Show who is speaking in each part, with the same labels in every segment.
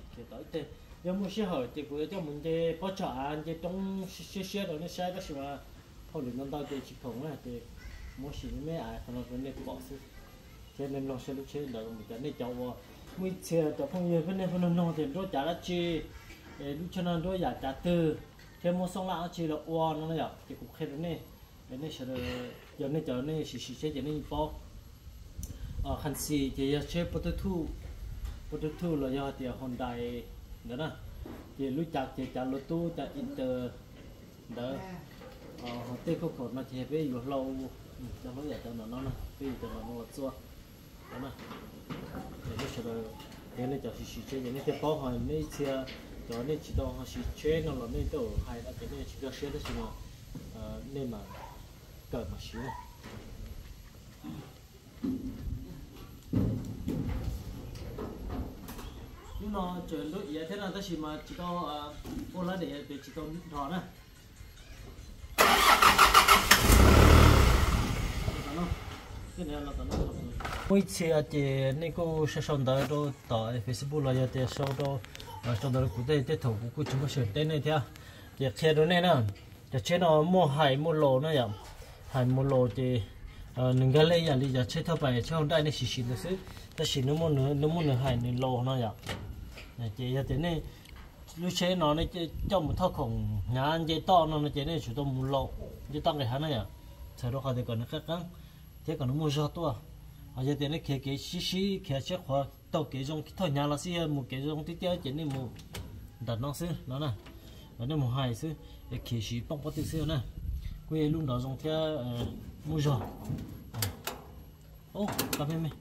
Speaker 1: thì tới thế nếu muốn xe hỏi thì cũng cho mình thì có trả anh thì trong xe đó nó xe đó thì mà họ được nâng tao thì chỉ không là thì muốn xí mấy ai còn nó nên bỏ sự cho nên nó sẽ lúc chơi là mình cái này cháu mình xe cháu không nhiều cái này phần nó thì nó trả là chi lúc cho nên nó giả trả từ thêm một xong lại chỉ là oan nó là thì cũng khen này cái này sẽ là giờ này giờ này xí xe giờ này bỏ khăn xì thì chơi potato là do thì Hyundai đó nè thì lúc chặt thì chặt lô tô chặt Inter đó họ tê có cột nó thì bây giờ lâu cho nó vậy cho nó nè bây giờ nó xua đó nè thì nó sẽ là cái này cho xí chơi cái này thì bao hồi này chia cho nên chỉ đâu họ xí chơi nó là nên đâu hay là cái này chỉ có chơi đó chỉ mà nên mà cởi mà xíu nhưng nó chuyển đổi ý thế là ta chỉ mà chỉ có ô lá để chỉ có thỏ nè cái này là tao nói mỗi次thì này cô sẽ xong đó đó tại Facebook là giờ thì sau đó sau đó cũng để thủ cũng chúng có sửa tên này theo thì xe đó này nè thì xe nó mua hải mua lô nó vậy hải mua lô thì đừng cái lấy gì giờ chơi thao bài chơi hôm nay này xì được chứ ta xì nó mua nửa hải nửa lô nó vậy này chị giờ thế này lúc chế nó này trong một thao khổng nhà anh chế to nó chế này chủ động mua lô chế tăng cái hắn này à sau đó họ thì còn nó khác lắm thế còn nó mua giò to họ giờ thế này cái xí cái chiếc hoa tàu cái trong thôi nhà là xí một cái trong tiếp theo chế này mua đặt nó xí nó nè nó này một hai xí cái xí bông bông xí nè quê luôn đó trong theo mua giò ô cà phê mày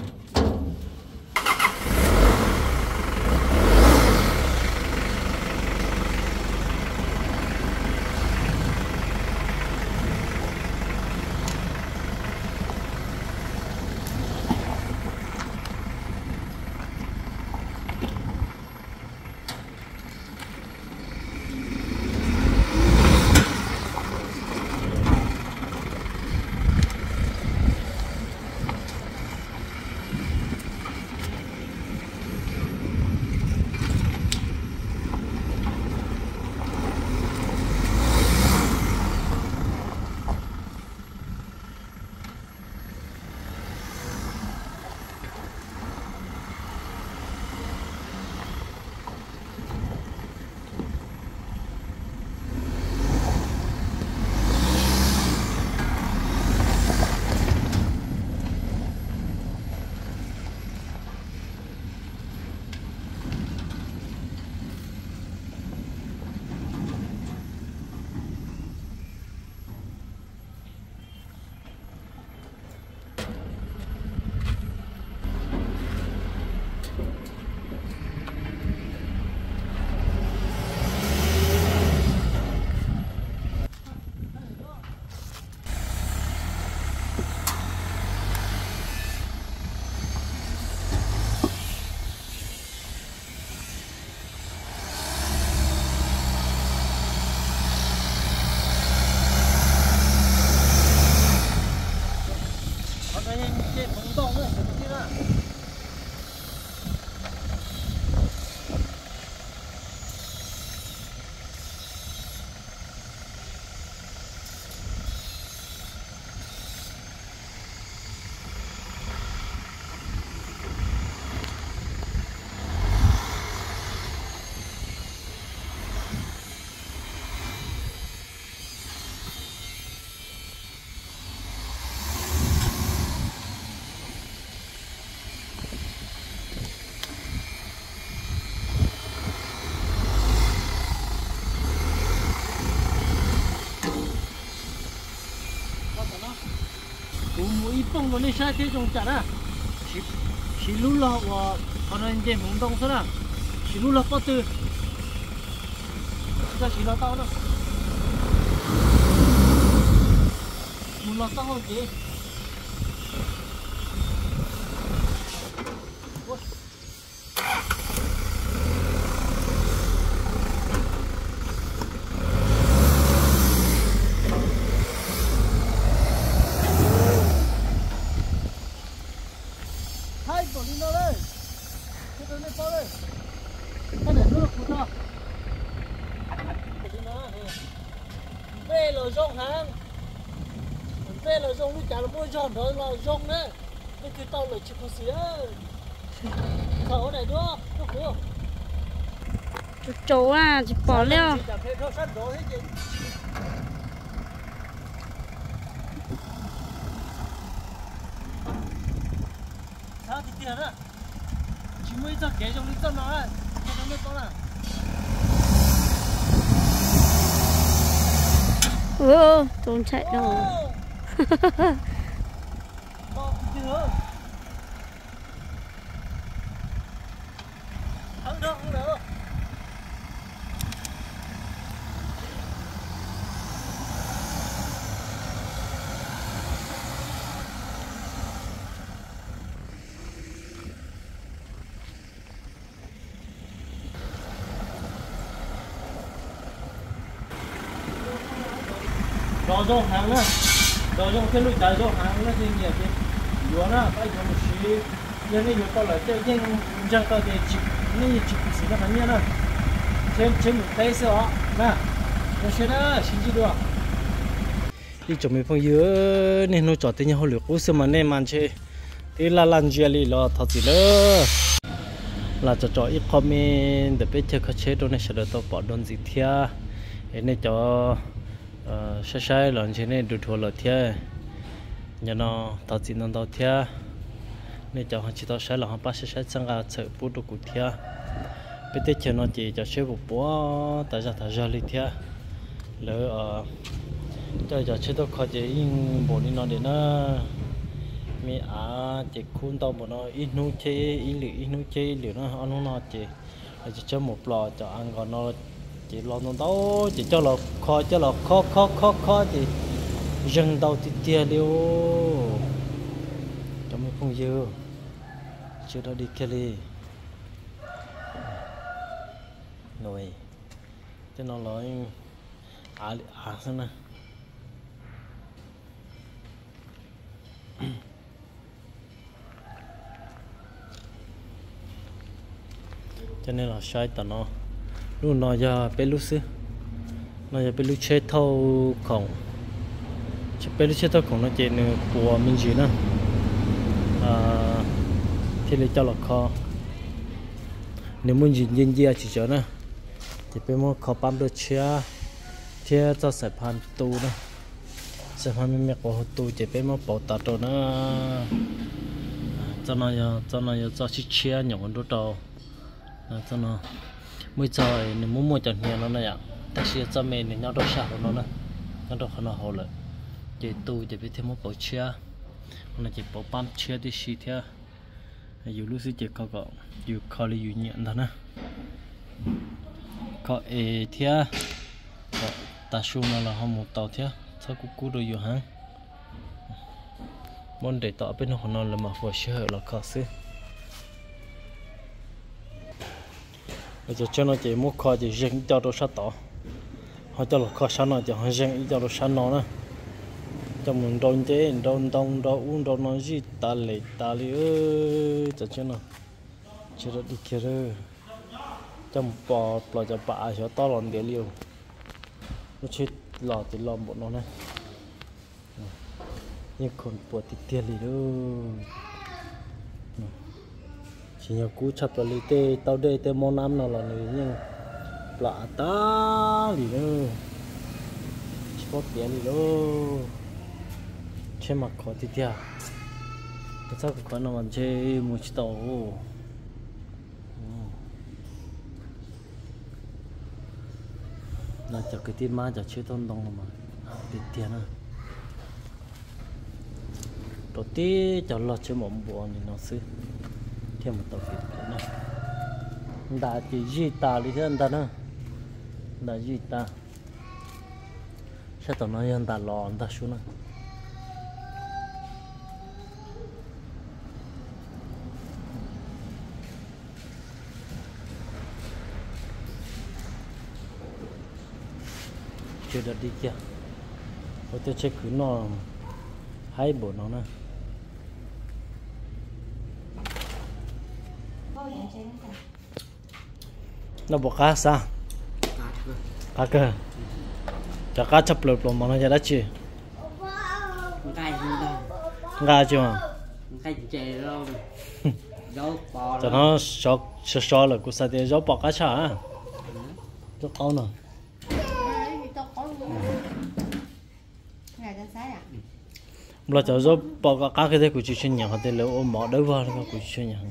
Speaker 1: bông nó này sai thế trong chả à chỉ lú lọ và còn anh em muốn đông số nào chỉ lú lọ có từ ra chỉ lọ tao đâu muốn lọ tao không gì về là rong hàng về là rong đi chả là mua giòn thôi là rong đấy cái tàu là chỉ có xí khẩu này đó nó khổ
Speaker 2: chỗ à chỉ bỏ leo
Speaker 1: sao thì tiền á chỉ mới cho kế trong lý do nó á cái nó mới có là
Speaker 2: trốn chạy đâu
Speaker 1: không được đó rong hàng nữa đó rong cái lối chạy rong hàng nó thì nhiều cái vừa nó cái chỗ một xí giờ này vừa tao lại chơi nhưng chẳng tao thì chỉ này chỉ xí nó phải nhớ nữa trên một tay xíu á nè nó sẽ đó xin chỉ được đi chỗ mình phong dưới nên nó chọn tên nhau lửa cũ xưa mà nên màn chơi thì là làm gì là thật gì nữa là cho ít comment để biết chơi các chế độ này sẽ được tao bỏ đơn gì thia nên cho sai lần trên này được thua lợt thia nhà nó tao chỉ nó tao thia nên cho họ chỉ tao sai là họ bắt sai sang cả sợ bút đồ cụ thia biết thế chơi nó chỉ cho chơi bộ búa tại sao thằng li thia lỡ cho chơi tao khó chỉ in bộ đi nó để nó mi chỉ khuôn tao bộ nó ít nu chơi ít nu chơi liệu nó ăn nó chỉ chơi một lò cho ăn còn nó chỉ lo nó đâu chỉ cho là khó thì dân đâu thì tia liêu cho mấy phong dư chưa đã đi kia đi rồi cho nó nói xem nè cho nên là sai tao nó luôn nói cho pelus nói cho pelus chơi thâu khổng chơi pelus chơi thâu khổng nó chơi nữa của mình gì nữa thì lấy cho là kho nếu muốn nhìn gì chỉ cho nữa thì phải mua kho bám được chia cho sợi pan tu nữa sợi pan mình có tu chỉ phải mua bảo tạt rồi nữa cho nó cho chia nhỏ đôi đầu cho nó mới trời nếu muốn mua chọn nhiều nó này ạ ta sẽ cho mình để nhau đôi sạc của nó nè nó đâu nó hồ lại chỉ tu chỉ biết thêm một bộ chia nó chỉ bộ bám chia đi xí theo dù lúc xí chỉ có dù khó là dù nhận đó nè có theo ta xuống nó là không một tàu theo sao cũng cú đôi dù hăng muốn để tỏ bên nó là mà vừa sửa là khó xí bây giờ cho nó chỉ mua kho chỉ riêng cho đồ sát tỏ họ cho là kho sát nó chỉ họ riêng cho đồ sát nó nè cho mình đón chế đón uống đón nó gì ta lấy ơi cho nó chưa được đi kia rồi cho một bò cho bà cho to lon để liều nó chết lò thì lò bọn nó này nhưng còn bột thì tiền gì đâu chỉ nhờ cú chặt vào tê tao đây tê món ăn nào là người nhưng lạ ta gì nữa chỉ có tiền gì đâu trên mặt khó thì thiệt sao có nó mà chơi một chiếc tàu là cho cái tiền má cho chơi tôn đồng mà tiền à đầu tiên cho lo chơi mỏng buồn thì nó xứ thêm một tàu việt này đã chỉ gì ta đi thế anh ta nữa đã gì ta sẽ tao nói anh ta lo anh ta xuống nữa chưa được đi kia tôi check cứ nó hay bộ nó nè nó bỏ cá sao cá cơ cho cá chập lợp mà nó ra đã chưa gai chưa cho nó sọ là của sao thì gió bỏ cá chả á cho con rồi là cho gió bỏ cá cái đấy của chị chuyên nhà họ tên là ôm mỏ đỡ vào cái của chuyên nhà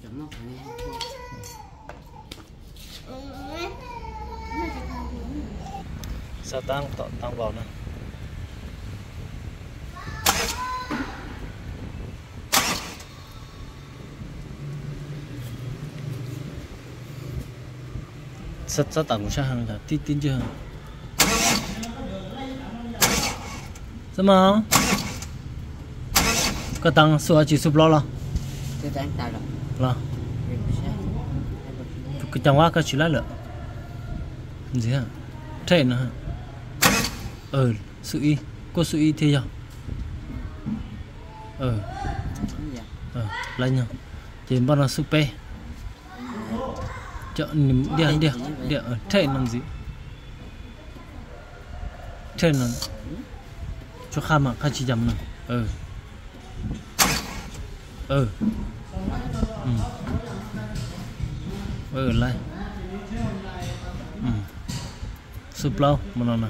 Speaker 1: sao tăng vào nữa rất tặng sao hàng là tin chưa sao mà cái tăng số chỉ số lo là cái tăng quá cái chỉ lá lợ gì hả thế nữa sự y có sự y thế giờ lấy nhau thì bao nó super chợ đi ở thế làm gì thế là cho khá mà khá chỉ dầm này lại sụp lâu mà nó nè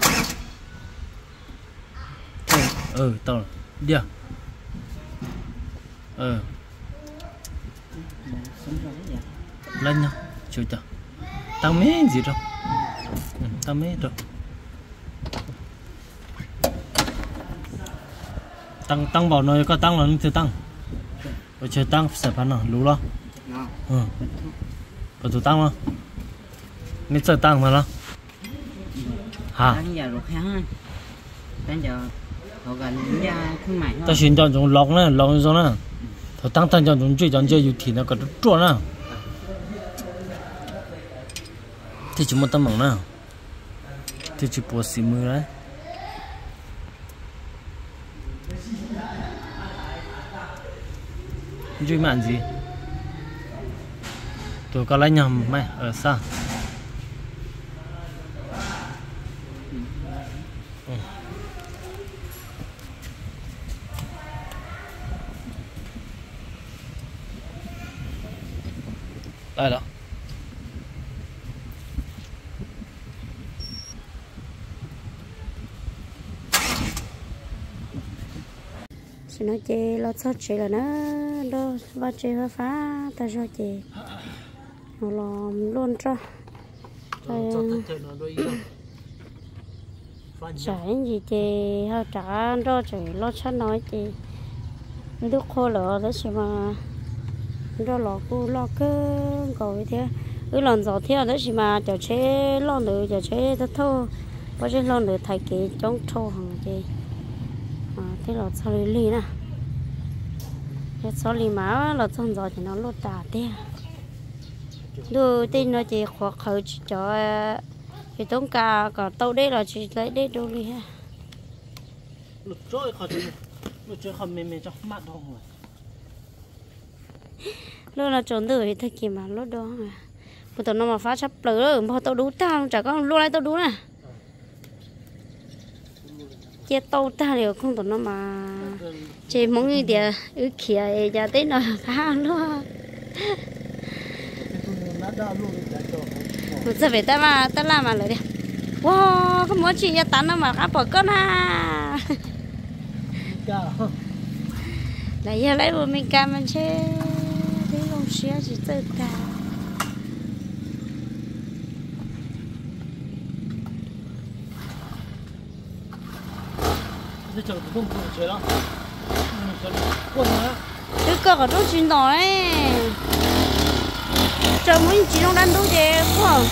Speaker 1: tao đi lên nhau chú chả tăng mấy gì đâu tăng mấy đâu tăng bảo nó có tăng là nó chưa tăng rồi chưa tăng sẽ phản nào lú lo có tụ tăng không nên sợ tăng mà lo hả ta xin cho chúng lọc này lọc cho nó thằng tăng cho chúng chơi dù thì nó có trộn nào thì chúng ta mỏng nào thì chỉ bỏ xì mưa đấy duy mạn gì tôi có lấy nhầm mày ở xa đây đó
Speaker 2: chỉ nói chơi lo sót chơi là nó đâu lo chơi phá ta cho chơi nó làm luôn cho chả gì chơi họ trả cho chơi lo sót nói chơi nước khô lửa đó chứ mà đó là cô lo cơ gọi thế lần gió theo đó chứ mà chờ chế lo nữa chờ chế thật thôi có chế lo nữa thay cái chống thô hàng chơi thế là sao lì nè cái sao lì má là trong gió thì nó lột tả thế đưa tin nó chỉ khoác khởi cho cái tôm cá cả tàu đấy là chỉ lấy đấy đâu đi ha
Speaker 1: lột trôi khỏi lột trôi khỏi mềm cho mặn không rồi
Speaker 2: lúc là trốn từ thì kì mà lúc đó một tuần nó mà phá sắp lỡ mà tàu đú tao chả có lúc này tàu đú nè chia tàu ta đều không tuần nó mà chỉ mong như địa ứ kia giờ tới nó phá luôn một giờ về ta làm mà lại đi wow không muốn chị cho tán đâu mà cá bỏ con à lại giờ lấy một mình cam mình chơi đấy không xía chỉ tự ta cái cờ ở trong chuyến đó ấy chờ muốn chỉ trong đan đâu chứ không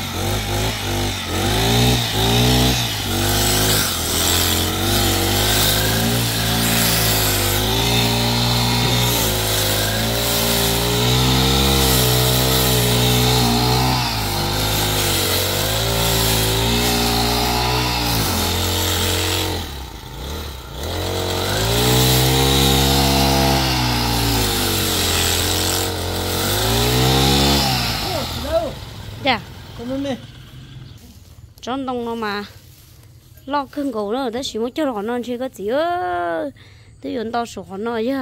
Speaker 1: Tôm mê.
Speaker 2: trong đông nó mà lo cơn gấu nữa tới chỉ muốn cho nó non chơi cái gì ơ tôi dùng tao sổ nó chứ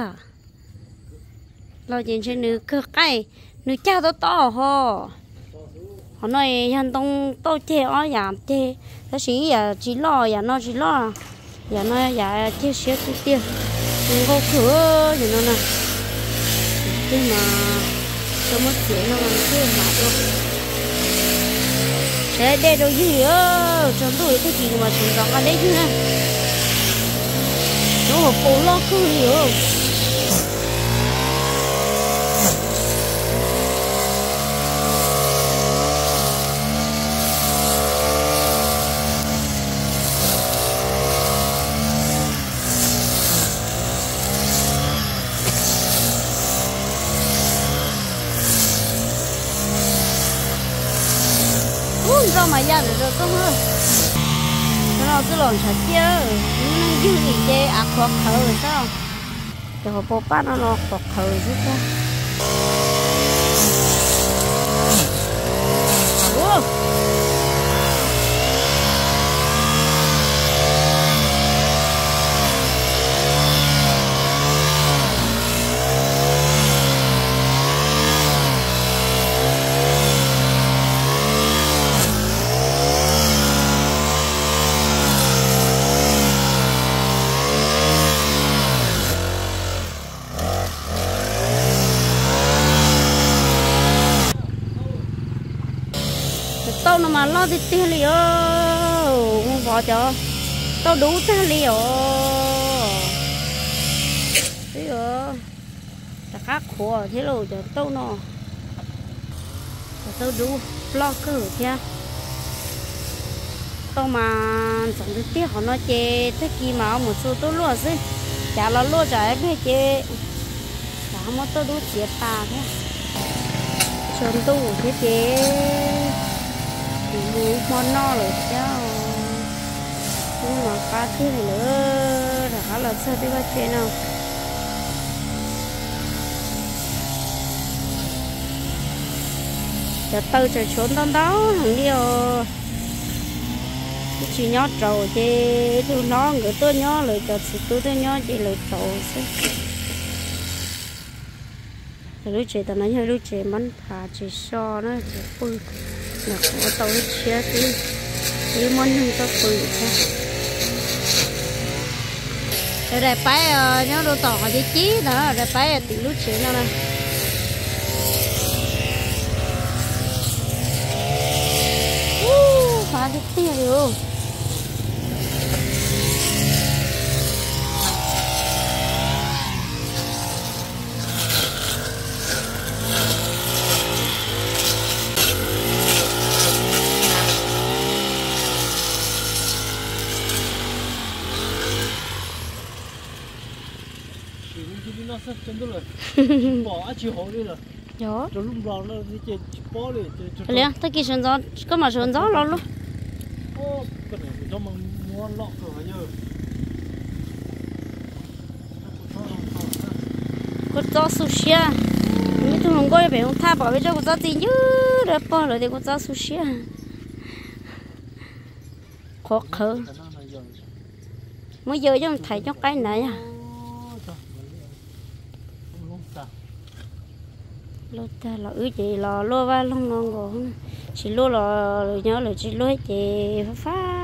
Speaker 2: lo chuyện trên nữ cơ cái nữ cha to to ho họ nói hiện đông tao chơi ở nhà chơi tới chỉ giờ chỉ lo giờ nó chỉ lo giờ nó giờ chơi xíu tiêu đừng có cửa gì nó nè chứ mà tôi mất chuyện nó làm chứ mà đâu để đây đâu gì ơ trong tôi cái gì mà chúng ta đấy chứ nè nó hộp bố lo cứ hiểu sao mà ra được không ơi nó cứ lòn sạch chứ nó dư gì chứ khó thở rồi sao cho họ bố bác nó khó thở chứ sao tao nó mà lo thì tiền liền không bỏ cho tao đủ tiền liền thế rồi ta khác khổ thế rồi cho tao nó tao đủ lo cơ theo tao mà chẳng được tiếc họ nói chê thế kia mà một số tao luôn chứ chả là luôn trả cái chê chả mà tao đủ tiền ta thế chọn tao thế chê món no rồi cháu nhưng mà cá thế này nữa là khá là sợ tới cái chuyện nào giờ từ trời trốn đó đó thằng điều chỉ nhót trầu chứ tôi nó người tôi nhó lời cho tôi nhó chỉ lời trầu chứ lúc trẻ tao nói lúc trẻ mắn thả chỉ so nó chỉ bự là có tàu chia thì món không có bự rồi đây phải nhớ đồ tỏ cái chí đó rồi phải từ lúc trẻ nó này phá cái tiền rồi
Speaker 1: nó sẽ chân rồi bỏ chịu hổ đi rồi
Speaker 2: rồi
Speaker 1: lúc đó nó đi chơi bỏ đi
Speaker 2: liền tới khi sơn gió có mà sơn gió lo luôn
Speaker 1: cái này cho mà mua lọ rồi giờ
Speaker 2: có gió sushi mấy thằng không có phải không tha bỏ với cho có gió gì chứ rồi bỏ rồi thì có gió sushi khó khăn mới giờ cho thầy cho cái này à lô ta là ứ chị là lô va lông ngon rồi chỉ lô là nhớ là chỉ lô chị phá